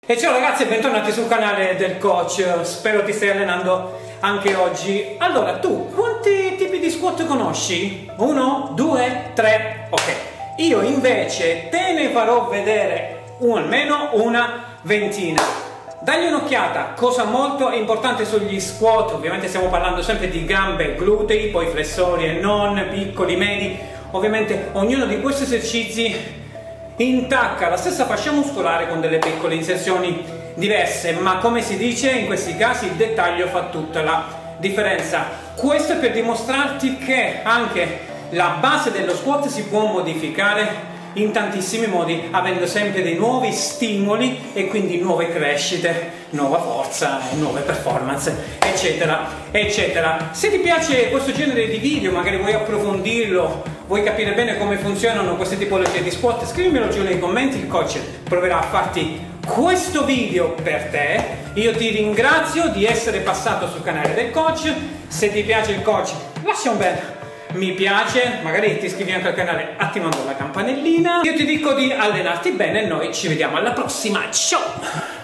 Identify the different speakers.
Speaker 1: E ciao ragazzi e bentornati sul canale del coach, spero ti stai allenando anche oggi. Allora, tu quanti tipi di squat conosci? 1, 2, 3, ok. Io invece te ne farò vedere almeno una ventina. Dagli un'occhiata, cosa molto importante sugli squat, ovviamente stiamo parlando sempre di gambe, glutei, poi flessori e non, piccoli, medi. Ovviamente ognuno di questi esercizi intacca la stessa fascia muscolare con delle piccole inserzioni diverse, ma come si dice in questi casi il dettaglio fa tutta la differenza. Questo è per dimostrarti che anche la base dello squat si può modificare in tantissimi modi, avendo sempre dei nuovi stimoli e quindi nuove crescite, nuova forza, nuove performance, eccetera eccetera. Se ti piace questo genere di video, magari vuoi approfondirlo, vuoi capire bene come funzionano queste tipologie di squat, scrivimelo giù nei commenti, il coach proverà a farti questo video per te. Io ti ringrazio di essere passato sul canale del coach. Se ti piace il coach, lascia un bel mi piace, magari ti iscrivi anche al canale attivando la campanellina. Io ti dico di allenarti bene e noi ci vediamo alla prossima, ciao!